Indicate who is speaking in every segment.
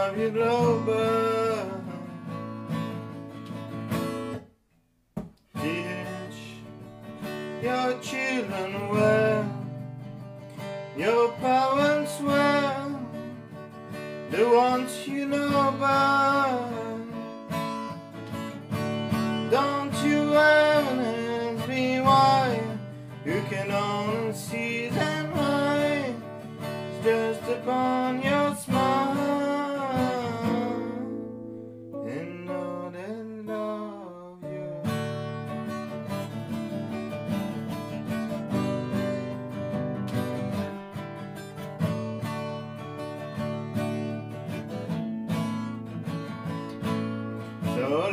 Speaker 1: of your globe. Teach your children well, your parents well, the ones you know about. Don't you ever be wise, you can only see them high. It's just upon your smile and know they love you. So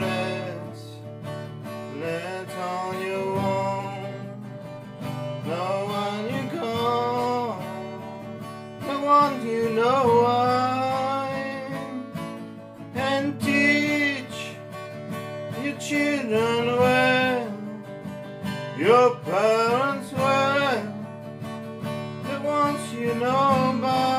Speaker 1: let's on your own. Know when you go, the one you know why, and teach your children well, your parents well, the ones you know by.